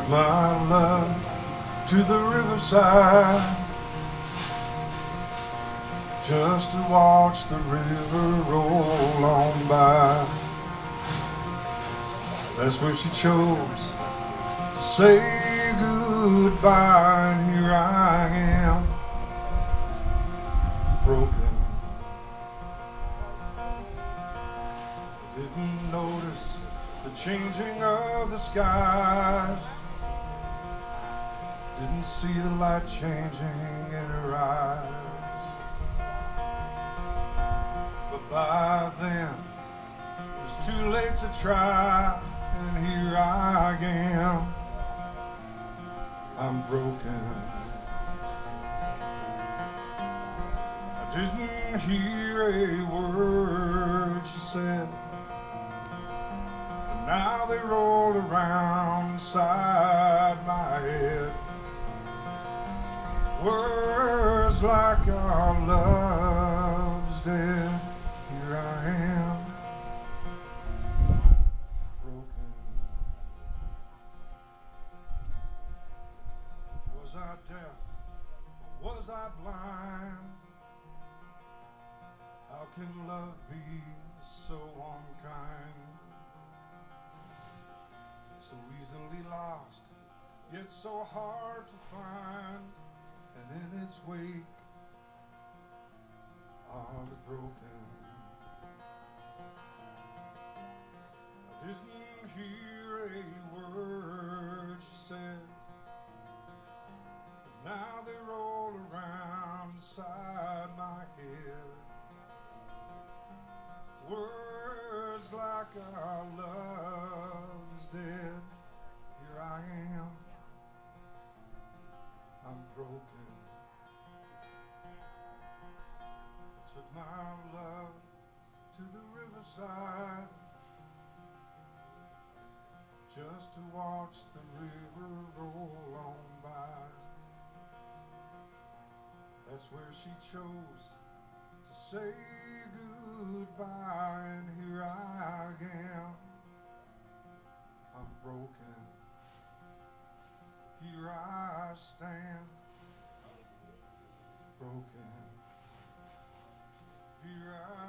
my love to the riverside, just to watch the river roll on by. That's where she chose to say goodbye, and here I am, broken. Didn't notice the changing of the skies, didn't see the light changing in her eyes. But by then it was too late to try, and here I am, I'm broken. I didn't hear a word she said, but now they roll around inside my head. Words like our love's dead. Here I am, broken. Was I deaf? Was I blind? How can love be so unkind? So easily lost, yet so hard to find. And in its wake are the broken. I didn't hear a word she said, but now they roll around inside my head. Words like our love's dead. Here I am, I'm broken. I took my love to the riverside, just to watch the river roll on by. That's where she chose to say goodbye, and here I am, I'm broken. Here I stand, broken. Here I